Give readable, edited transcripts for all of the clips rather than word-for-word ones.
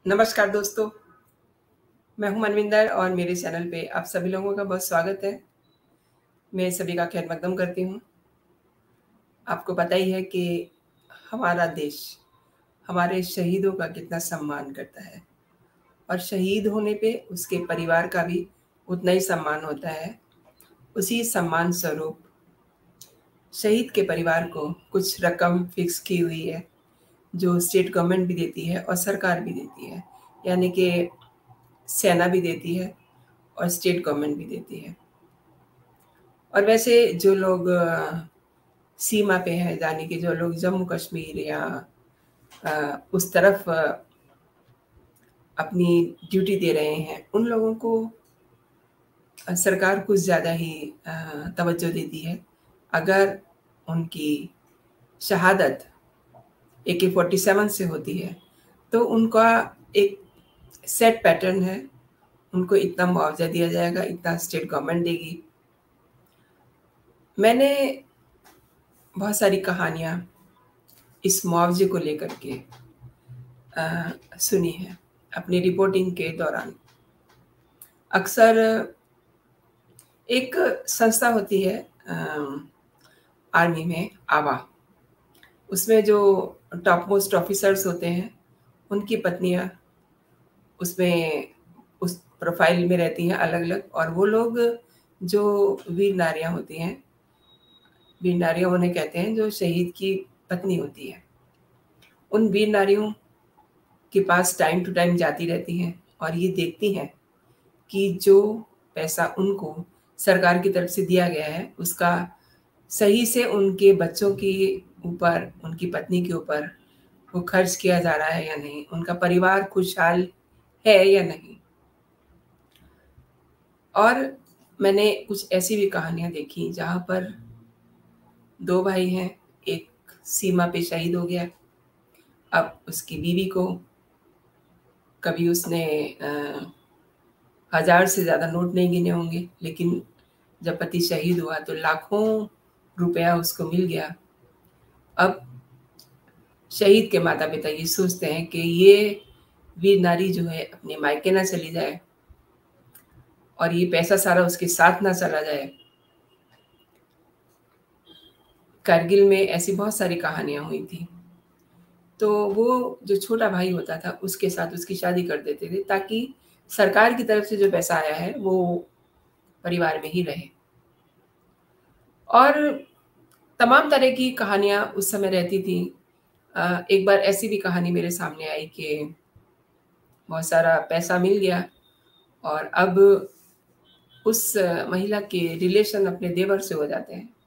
नमस्कार दोस्तों, मैं हूं मनविंदर और मेरे चैनल पे आप सभी लोगों का बहुत स्वागत है। मैं सभी का खैर मकदम करती हूं। आपको पता ही है कि हमारा देश हमारे शहीदों का कितना सम्मान करता है और शहीद होने पे उसके परिवार का भी उतना ही सम्मान होता है। उसी सम्मान स्वरूप शहीद के परिवार को कुछ रकम फिक्स की हुई है, जो स्टेट गवर्नमेंट भी देती है और सरकार भी देती है, यानी कि सेना भी देती है और स्टेट गवर्नमेंट भी देती है। और वैसे जो लोग सीमा पे हैं, यानी कि जो लोग जम्मू कश्मीर या उस तरफ अपनी ड्यूटी दे रहे हैं, उन लोगों को सरकार कुछ ज़्यादा ही तवज्जो देती है। अगर उनकी शहादत AK-47 से होती है, तो उनका एक सेट पैटर्न है, उनको इतना मुआवजा दिया जाएगा, इतना स्टेट गवर्नमेंट देगी। मैंने बहुत सारी कहानियाँ इस मुआवजे को लेकर के सुनी है अपनी रिपोर्टिंग के दौरान। अक्सर एक संस्था होती है आर्मी में, आवा, उसमें जो टॉप मोस्ट ऑफिसर्स होते हैं, उनकी पत्नियां उसमें उस प्रोफाइल में रहती हैं अलग-अलग, और वो लोग जो वीर नारियां होती हैं, वीर नारियां उन्हें कहते हैं जो शहीद की पत्नी होती है। उन वीर नारियों के पास टाइम टू टाइम जाती रहती हैं और ये देखती हैं कि जो पैसा उनको सरकार की तरफ से दिया गया है, उसका सही से उनके बच्चों के ऊपर, उनकी पत्नी के ऊपर वो खर्च किया जा रहा है या नहीं, उनका परिवार खुशहाल है या नहीं। और मैंने कुछ ऐसी भी कहानियाँ देखी जहाँ पर 2 भाई हैं, एक सीमा पे शहीद हो गया। अब उसकी बीवी को कभी उसने 1000 से ज़्यादा नोट नहीं गिने होंगे, लेकिन जब पति शहीद हुआ तो लाखों रुपया उसको मिल गया। अब शहीद के माता-पिता ये सोचते हैं कि ये वीर नारी जो है अपने मायके ना चली जाए और ये पैसा सारा उसके साथ ना चला जाए। कारगिल में ऐसी बहुत सारी कहानियाँ हुई थी। तो वो जो छोटा भाई होता था, उसके साथ उसकी शादी कर देते थे ताकि सरकार की तरफ से जो पैसा आया है, वो परिवार में ही रहे। और तमाम तरह की कहानियाँ उस समय रहती थी। एक बार ऐसी भी कहानी मेरे सामने आई कि बहुत सारा पैसा मिल गया और अब उस महिला के रिलेशन अपने देवर से हो जाते हैं।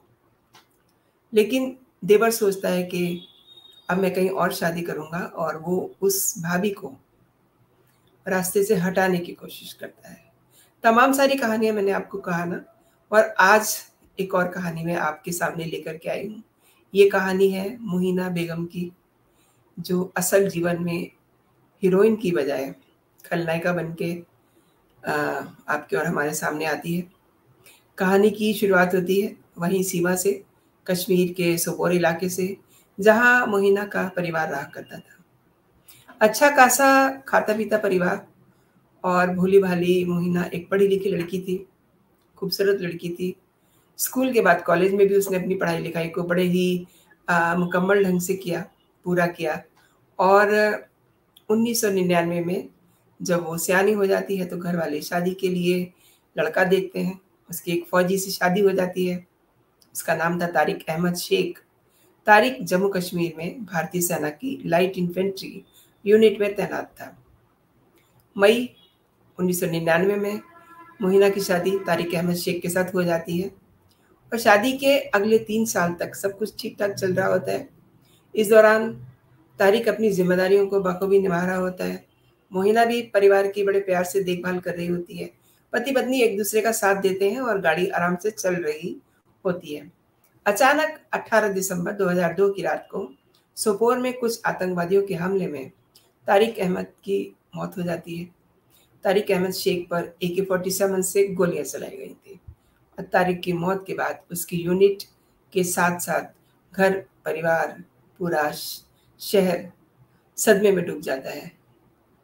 लेकिन देवर सोचता है कि अब मैं कहीं और शादी करूँगा, और वो उस भाभी को रास्ते से हटाने की कोशिश करता है। तमाम सारी कहानियाँ मैंने आपको कहा ना, और आज एक और कहानी मैं आपके सामने लेकर के आई हूँ। ये कहानी है मुहीना बेगम की, जो असल जीवन में हीरोइन की बजाय खलनायिका बन के आपके और हमारे सामने आती है। कहानी की शुरुआत होती है वहीं सीमा से, कश्मीर के सोपोर इलाके से, जहाँ मुहीना का परिवार रहा करता था। अच्छा खासा खाता-पीता परिवार, और भोली-भाली मुहीना एक पढ़ी-लिखी लड़की थी, खूबसूरत लड़की थी। स्कूल के बाद कॉलेज में भी उसने अपनी पढ़ाई-लिखाई को बड़े ही मुकम्मल ढंग से किया, पूरा किया। और 1999 में जब वो सयानी हो जाती है, तो घर वाले शादी के लिए लड़का देखते हैं। उसकी एक फ़ौजी से शादी हो जाती है। उसका नाम था तारिक अहमद शेख। तारिक जम्मू कश्मीर में भारतीय सेना की लाइट इन्फेंट्री यूनिट में तैनात था। मई 1999 में मुहीना की शादी तारिक अहमद शेख के साथ हो जाती है और शादी के अगले 3 साल तक सब कुछ ठीक-ठाक चल रहा होता है। इस दौरान तारिक अपनी ज़िम्मेदारियों को बखूबी निभा रहा होता है। मुहीना भी परिवार की बड़े प्यार से देखभाल कर रही होती है। पति-पत्नी एक-दूसरे का साथ देते हैं और गाड़ी आराम से चल रही होती है। अचानक 18 दिसंबर 2002 की रात को सोपोर में कुछ आतंकवादियों के हमले में तारिक अहमद की मौत हो जाती है। तारिक अहमद शेख पर AK-47 से गोलियां चलाई गई थी और तारिक की मौत के बाद उसकी यूनिट के साथ-साथ घर, परिवार, पूरा शहर सदमे में डूब जाता है।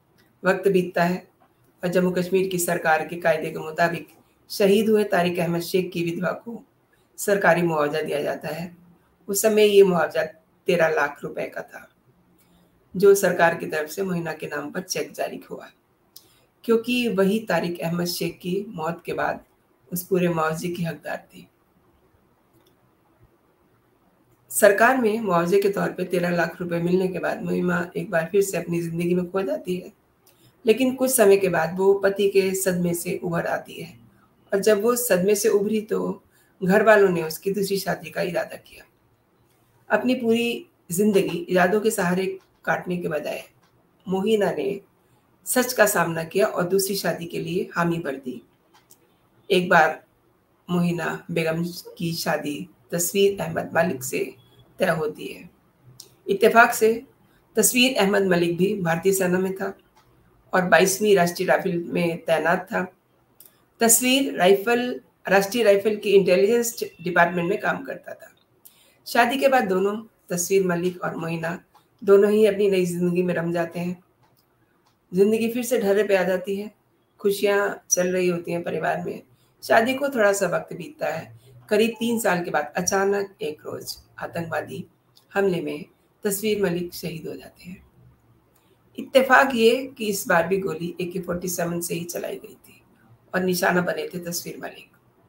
वक्त बीतता है और जम्मू कश्मीर की सरकार के कायदे के मुताबिक शहीद हुए तारिक अहमद शेख की विधवा को सरकारी मुआवजा दिया जाता है। उस समय ये मुआवजा 13 लाख रुपए का था, जो सरकार की तरफ से मोहिना के नाम पर चेक जारी हुआ, क्योंकि वही तारिक अहमद शेख की मौत के बाद उस पूरे मुआवजे की हकदार थी। सरकार में मुआवजे के तौर पे 13 लाख रुपए मिलने के बाद मोहिमा एक बार फिर से अपनी जिंदगी में खो जाती है, लेकिन कुछ समय के बाद वो पति के सदमे से उभर आती है और जब वो सदमे से उभरी तो घर वालों ने उसकी दूसरी शादी का इरादा किया। अपनी पूरी जिंदगी इरादों के सहारे काटने के बजाय मोहिना ने सच का सामना किया और दूसरी शादी के लिए हामी भर दी। एक बार मोहिना बेगम की शादी तस्वीर अहमद मलिक से तय होती है। इत्तेफाक से तस्वीर अहमद मलिक भी भारतीय सेना में था और 22वीं राष्ट्रीय राइफल में तैनात था। तस्वीर राष्ट्रीय राइफल की इंटेलिजेंस डिपार्टमेंट में काम करता था। शादी के बाद दोनों, तस्वीर मलिक और मोहिना, दोनों ही अपनी नई जिंदगी में रम जाते हैं। जिंदगी फिर से ढर्रे पे आ जाती है। खुशियां चल रही होती हैं परिवार में। शादी को थोड़ा सा वक्त बीतता है। करीब 3 साल के बाद अचानक एक रोज आतंकवादी हमले में तस्वीर मलिक शहीद हो जाते हैं। इत्तेफाक ये कि इस बार भी गोली AK-47 से ही चलाई गई थी और निशाना बने थे तस्वीर मलिक।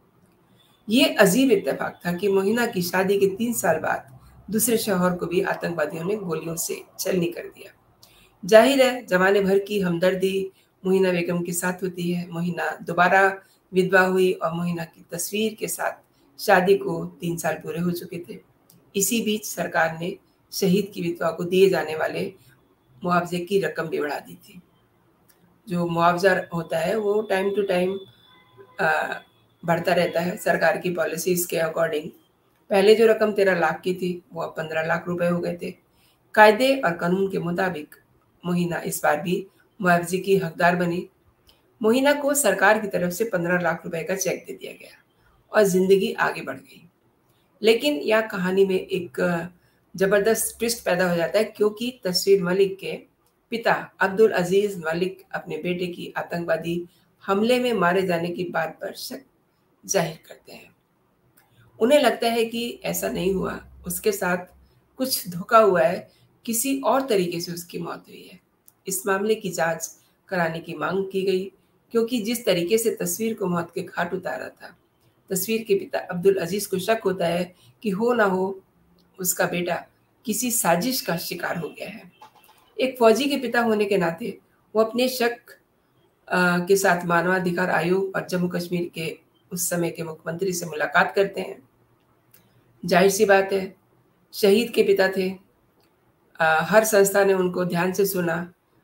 ये अजीब इत्तेफाक था कि मोहिना की शादी के 3 साल बाद दूसरे शौहर को भी आतंकवादियों ने गोलियों से छलनी कर दिया। जाहिर है जमाने भर की हमदर्दी मोहिना बेगम के साथ होती है। मोहिना दोबारा विधवा हुई और मोहिना की तस्वीर के साथ शादी को 3 साल पूरे हो चुके थे। इसी बीच सरकार ने शहीद की विधवा को दिए जाने वाले मुआवजे की रकम भी बढ़ा दी थी। जो मुआवजा होता है वो टाइम टू टाइम बढ़ता रहता है सरकार की पॉलिसीज के अकॉर्डिंग। पहले जो रकम 13 लाख की थी वो अब 15 लाख रुपए हो गए थे। कायदे और कानून के मुताबिक मोहिना इस बार भी मुआवजे की हकदार बनी। मोहिना को सरकार की तरफ से 15 लाख रुपए का चेक दे दिया गया और जिंदगी आगे बढ़ गई। लेकिन यह कहानी में एक जबरदस्त ट्विस्ट पैदा हो जाता है, क्योंकि तस्वीर मलिक के पिता अब्दुल अजीज मलिक अपने बेटे की आतंकवादी हमले में मारे जाने की बात पर शक जाहिर करते हैं। उन्हें लगता है कि ऐसा नहीं हुआ, उसके साथ कुछ धोखा हुआ है, किसी और तरीके से उसकी मौत हुई है। इस मामले की जांच कराने की मांग की गई, क्योंकि जिस तरीके से तस्वीर को मौत के घाट उतारा था, तस्वीर के पिता अब्दुल अजीज को शक होता है कि हो ना हो उसका बेटा किसी साजिश का शिकार हो गया है। एक फौजी के पिता होने के नाते वो अपने शक के साथ मानवाधिकार आयोग और जम्मू कश्मीर के उस समय के मुख्यमंत्री से मुलाकात करते हैं। जाहिर सी बात है, शहीद के पिता थे। हर संस्था ने उनको ध्यान से सुना।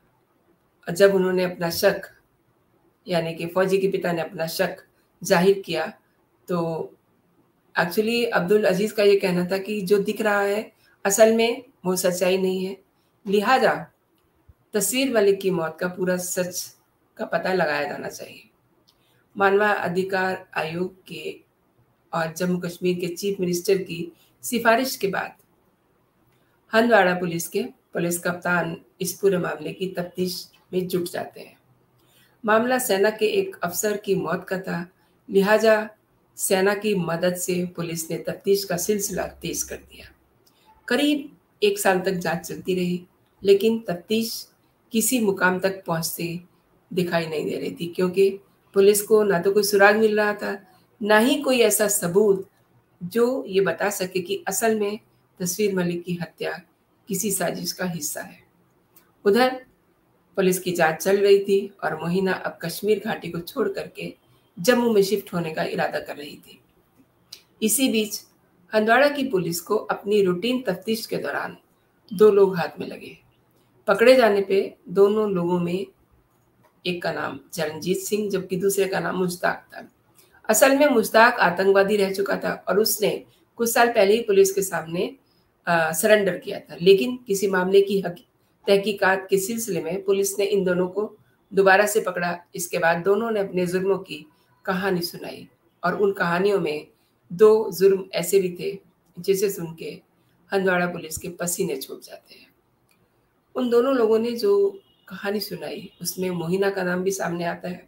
जब उन्होंने अपना शक, यानी कि फौजी के पिता ने अपना शक जाहिर किया, तो एक्चुअली अब्दुल अजीज का ये कहना था कि जो दिख रहा है असल में वो सच्चाई नहीं है, लिहाजा तस्वीर मलिक की मौत का पूरा सच का पता लगाया जाना चाहिए। मानवाधिकार आयोग के और जम्मू कश्मीर के चीफ मिनिस्टर की सिफारिश के बाद हंदवाड़ा पुलिस के पुलिस कप्तान इस पूरे मामले की तफ्तीश में जुट जाते हैं। मामला सेना के एक अफसर की मौत का था, लिहाजा सेना की मदद से पुलिस ने तफ्तीश का सिलसिला तेज कर दिया। करीब 1 साल तक जांच चलती रही, लेकिन तफ्तीश किसी मुकाम तक पहुंचते दिखाई नहीं दे रही थी, क्योंकि पुलिस को ना तो कोई सुराग मिल रहा था, ना ही कोई ऐसा सबूत जो ये बता सके कि असल में तस्वीर मलिक की हत्या किसी साजिश का हिस्सा है। उधर पुलिस की जांच चल रही थी और मोहिना अब कश्मीर घाटी को छोड़ करके जम्मू में शिफ्ट होने का इरादा कर रही थी। इसी बीच हंदवाड़ा की पुलिस को अपनी रूटीन तफ्तीश के दौरान 2 लोग हाथ में लगे। पकड़े जाने पे दोनों लोगों में एक का नाम चरणजीत सिंह जबकि दूसरे का नाम मुश्ताक था। असल में मुश्ताक आतंकवादी रह चुका था और उसने कुछ साल पहले ही पुलिस के सामने सरेंडर किया था, लेकिन किसी मामले की तहकीकात के सिलसिले में पुलिस ने इन दोनों को दोबारा से पकड़ा। इसके बाद दोनों ने अपने जुर्मों की कहानी सुनाई और उन कहानियों में 2 जुर्म ऐसे भी थे जिसे सुन के हंदवाड़ा पुलिस के पसीने छूट जाते हैं। उन दोनों लोगों ने जो कहानी सुनाई, उसमें मोहिना का नाम भी सामने आता है।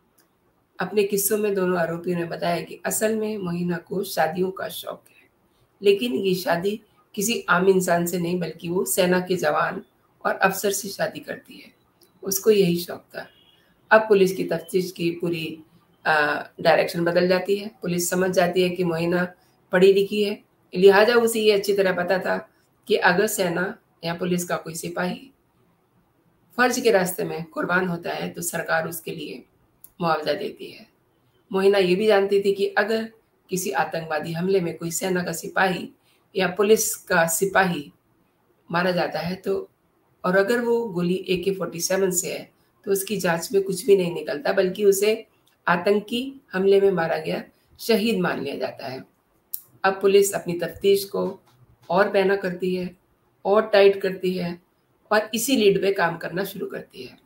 अपने किस्सों में दोनों आरोपियों ने बताया कि असल में मोहिना को शादियों का शौक है, लेकिन ये शादी किसी आम इंसान से नहीं बल्कि वो सेना के जवान और अफसर से शादी करती है। उसको यही शौक था। अब पुलिस की तफ्तीश की पूरी डायरेक्शन बदल जाती है। पुलिस समझ जाती है कि मोहिना पढ़ी लिखी है, लिहाजा उसे ये अच्छी तरह पता था कि अगर सेना या पुलिस का कोई सिपाही फर्ज के रास्ते में कुर्बान होता है तो सरकार उसके लिए मुआवजा देती है। मोहिना ये भी जानती थी कि अगर किसी आतंकवादी हमले में कोई सेना का सिपाही या पुलिस का सिपाही मारा जाता है तो, और अगर वो गोली AK-47 से है, तो उसकी जांच में कुछ भी नहीं निकलता बल्कि उसे आतंकी हमले में मारा गया शहीद मान लिया जाता है। अब पुलिस अपनी तफ्तीश को और पैना करती है और टाइट करती है और इसी लीड पे काम करना शुरू करती है,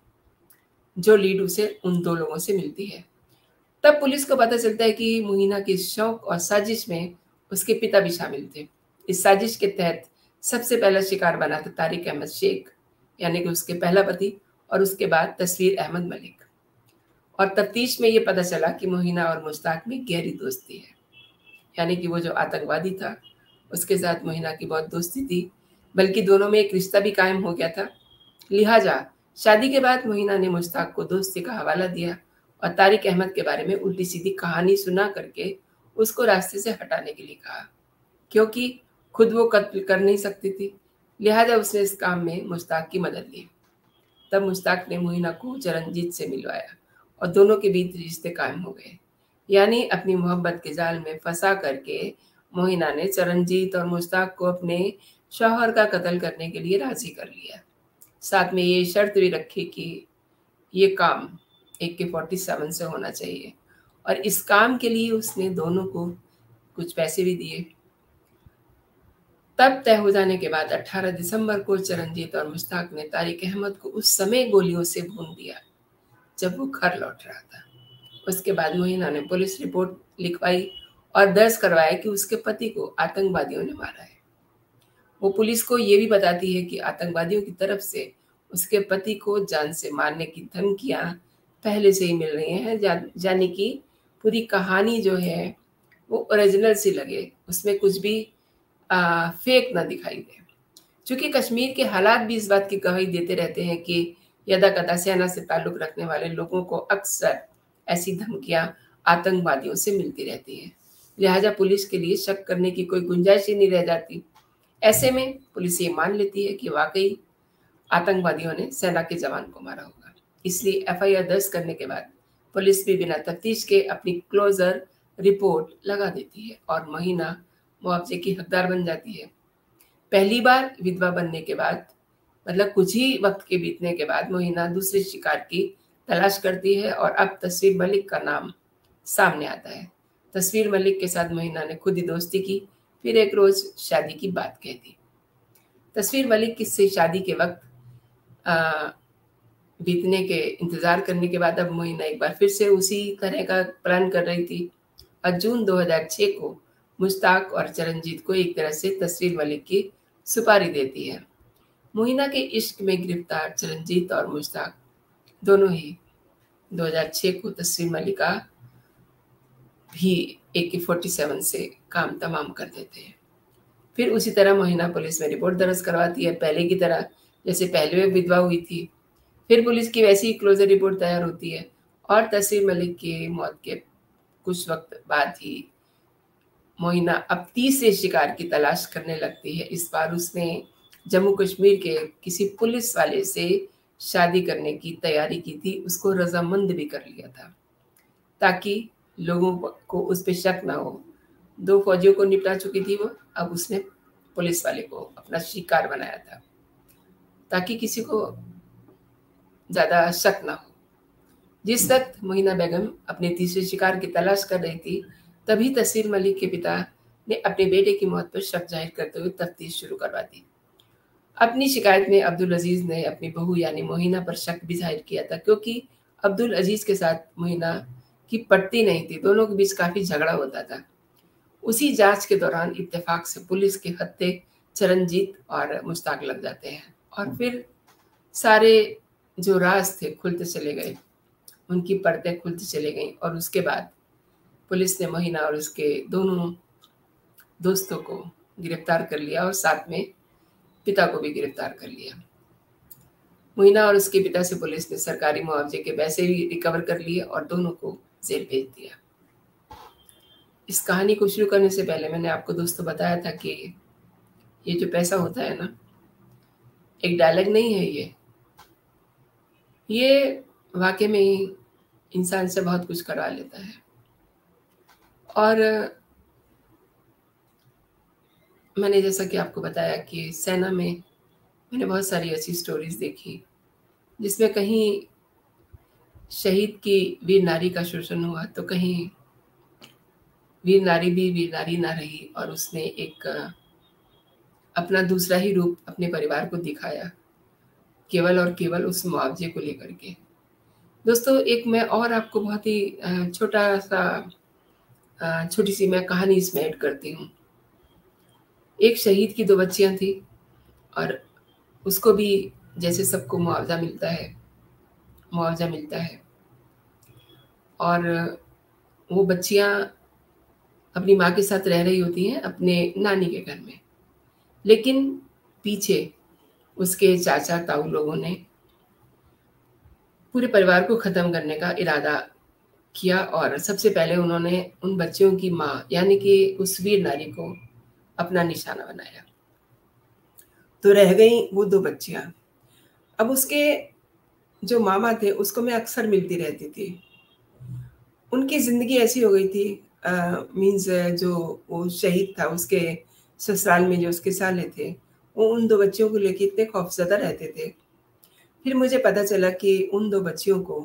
जो लीड उसे उन दो लोगों से मिलती है। तब पुलिस को पता चलता है कि मोहिना के शौक और साजिश में उसके पिता भी शामिल थे। इस साजिश के तहत सबसे पहला शिकार बना था तारिक अहमद शेख, यानी कि उसके पहला पति, और उसके बाद तस्वीर अहमद मलिक। और तफ्तीश में ये पता चला कि मोहिना और मुश्ताक में गहरी दोस्ती है, यानी कि वो जो आतंकवादी था उसके साथ मोहिना की बहुत दोस्ती थी, बल्कि दोनों में एक रिश्ता भी कायम हो गया था। लिहाजा शादी के बाद मोहिना ने मुश्ताक को दोस्ती का हवाला दिया और तारिक अहमद के बारे में उल्टी सीधी कहानी सुना करके उसको रास्ते से हटाने के लिए कहा, क्योंकि खुद वो कत्ल कर नहीं सकती थी। लिहाजा उसने इस काम में मुश्ताक की मदद ली। तब मुश्ताक ने मोहिना को चरणजीत से मिलवाया और दोनों के बीच रिश्ते कायम हो गए। यानी अपनी मोहब्बत के जाल में फंसा करके मोहिना ने चरणजीत और मुश्ताक को अपने शौहर का कत्ल करने के लिए राजी कर लिया। साथ में ये शर्त भी रखी कि ये काम AK-47 से होना चाहिए, और इस काम के लिए उसने दोनों को कुछ पैसे भी दिए। तब तय हो जाने के बाद 18 दिसंबर को चरणजीत और मुश्ताक ने तारिक अहमद को उस समय गोलियों से भून दिया जब वो घर लौट रहा था। उसके बाद मोहिना ने पुलिस रिपोर्ट लिखवाई और दर्ज करवाया कि उसके पति को आतंकवादियों ने मारा है। वो पुलिस को ये भी बताती है कि आतंकवादियों की तरफ से उसके पति को जान से मारने की धमकियां पहले से ही मिल रही हैं, यानी कि पूरी कहानी जो है वो ओरिजिनल सी लगे, उसमें कुछ भी फेक ना दिखाई दे। चूंकि कश्मीर के हालात भी इस बात की गवाही देते रहते हैं कि यदाकदा सेना से ताल्लुक रखने वाले लोगों को अक्सर ऐसी धमकियां आतंकवादियों से मिलती रहती हैं। लिहाजा पुलिस के लिए शक करने की कोई गुंजाइश ही नहीं रह जाती। ऐसे में पुलिस ये मान लेती है कि वाकई आतंकवादियों ने सेना के जवान को मारा होगा। इसलिए FIR दर्ज करने के बाद पुलिस भी बिना तफ्तीश के अपनी क्लोजर रिपोर्ट लगा देती है और मोहिना मुआवजे की हकदार बन जाती है। पहली बार विधवा बनने के बाद, मतलब कुछ ही वक्त के बीतने के बाद, मोहिना दूसरे शिकार की तलाश करती है और अब तस्वीर मलिक का नाम सामने आता है। तस्वीर मलिक के साथ मोहिना ने खुद ही दोस्ती की, फिर एक रोज शादी की बात कह दी। तस्वीर मलिक से शादी के वक्त बीतने के इंतजार करने के बाद अब मोहिना एक बार फिर से उसी तरह का प्लान कर रही थी और जून 2006 को मुश्ताक और चरणजीत को एक तरह से तस्वीर मलिक की सुपारी देती है। मोहिना के इश्क में गिरफ्तार चरणजीत और मुश्ताक दोनों ही 2006 को तस्वीर मलिका भी AK-47 से काम तमाम कर देते हैं। फिर उसी तरह मोहिना पुलिस में रिपोर्ट दर्ज करवाती है, पहले की तरह जैसे पहले विधवा हुई थी। फिर पुलिस की वैसी ही क्लोजर रिपोर्ट तैयार होती है और तस्वीर मलिक की मौत के कुछ वक्त बाद ही मोहिना अब तीसरे शिकार की तलाश करने लगती है। इस बार उसने जम्मू कश्मीर के किसी पुलिस वाले से शादी करने की तैयारी की थी, उसको रजामंद भी कर लिया था ताकि लोगों को उस पर शक ना हो। 2 फौजियों को निपटा चुकी थी वो, अब उसने पुलिस वाले को अपना शिकार बनाया था ताकि किसी को ज्यादा शक ना हो। जिस वक्त मोहिना बेगम अपने तीसरे शिकार की तलाश कर रही थी, तभी तस्वीर मलिक के पिता ने अपने बेटे की मौत पर शक जाहिर करते हुए तफ्तीश शुरू करवा दी। अपनी शिकायत में अब्दुल अजीज ने अपनी बहू यानी मोहिना पर शक भी जाहिर किया था, क्योंकि अब्दुल अजीज के साथ मोहिना की पटती नहीं थी, दोनों के बीच काफी झगड़ा होता था। उसी जांच के दौरान इत्तेफाक से पुलिस के हत्थे चरणजीत और मुश्ताक लग जाते हैं और फिर सारे जो राज थे खुलते चले गए, उनकी परतें खुलती चली गईं और उसके बाद पुलिस ने मोहिना और उसके दोनों दोस्तों को गिरफ्तार कर लिया और साथ में पिता को भी गिरफ्तार कर लिया। मोहिना और उसके पिता से पुलिस ने सरकारी मुआवजे के पैसे भी रिकवर कर लिए और दोनों को जेल भेज दिया। इस कहानी को शुरू करने से पहले मैंने आपको दोस्तों बताया था कि ये जो पैसा होता है ना, एक डायलॉग नहीं है ये वाकई में ही इंसान से बहुत कुछ करवा लेता है। और मैंने जैसा कि आपको बताया कि सेना में मैंने बहुत सारी ऐसी स्टोरीज देखी जिसमें कहीं शहीद की वीर नारी का शोषण हुआ तो कहीं वीर नारी भी वीर नारी ना रही और उसने एक अपना दूसरा ही रूप अपने परिवार को दिखाया, केवल और केवल उस मुआवजे को लेकर के। दोस्तों, एक मैं और आपको बहुत ही छोटी सी मैं कहानी इसमें ऐड करती हूँ। एक शहीद की 2 बच्चियां थी और उसको भी जैसे सबको मुआवजा मिलता है और वो बच्चियां अपनी माँ के साथ रह रही होती हैं अपने नानी के घर में, लेकिन पीछे उसके चाचा ताऊ लोगों ने पूरे परिवार को ख़त्म करने का इरादा किया और सबसे पहले उन्होंने उन बच्चियों की माँ यानी कि उस वीर नारी को अपना निशाना बनाया। तो रह गई वो 2 बच्चियां। अब उसके जो मामा थे उसको मैं अक्सर मिलती रहती थी। उनकी ज़िंदगी ऐसी हो गई थी, मीन्स जो वो शहीद था उसके ससुराल में जो उसके साले थे वो उन 2 बच्चियों को लेके इतने खौफज़दा रहते थे। फिर मुझे पता चला कि उन 2 बच्चियों को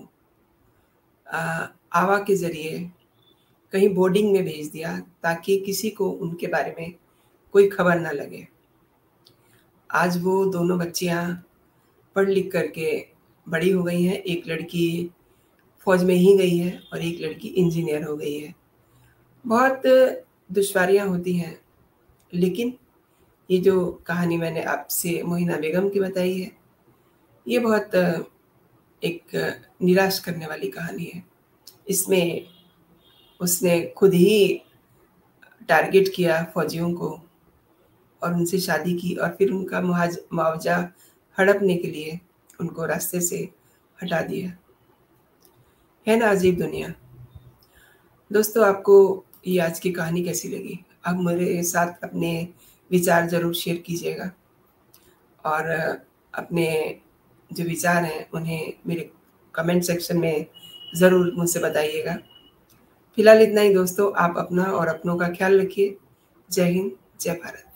आवा के ज़रिए कहीं बोर्डिंग में भेज दिया ताकि किसी को उनके बारे में कोई खबर ना लगे। आज वो दोनों बच्चियां पढ़ लिख करके बड़ी हो गई हैं। एक लड़की फौज में ही गई है और एक लड़की इंजीनियर हो गई है। बहुत दुश्वारियां होती हैं, लेकिन ये जो कहानी मैंने आपसे मोहिना बेगम की बताई है, ये बहुत एक निराश करने वाली कहानी है। इसमें उसने खुद ही टारगेट किया फौजियों को और उनसे शादी की और फिर उनका मुआवजा हड़पने के लिए उनको रास्ते से हटा दिया। है ना अजीब दुनिया। दोस्तों, आपको ये आज की कहानी कैसी लगी? आप मेरे साथ अपने विचार ज़रूर शेयर कीजिएगा और अपने जो विचार हैं उन्हें मेरे कमेंट सेक्शन में ज़रूर मुझसे बताइएगा। फिलहाल इतना ही दोस्तों। आप अपना और अपनों का ख्याल रखिए। जय हिंद, जय भारत।